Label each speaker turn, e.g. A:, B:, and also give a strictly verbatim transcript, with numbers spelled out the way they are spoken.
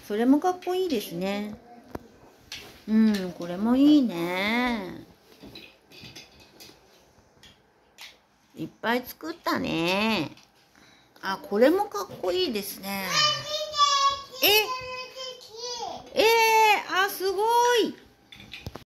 A: それもかっこいいですね。うん、これもいいね。いっぱい作ったね。あ、これもかっこいいですね。